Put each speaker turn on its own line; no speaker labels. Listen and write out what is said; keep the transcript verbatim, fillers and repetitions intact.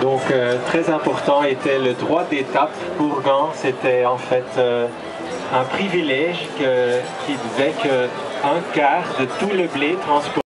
Donc euh, très important était le droit d'étape. Pour Gand, c'était en fait euh, un privilège que, qui disait qu'un quart de tout le blé transporté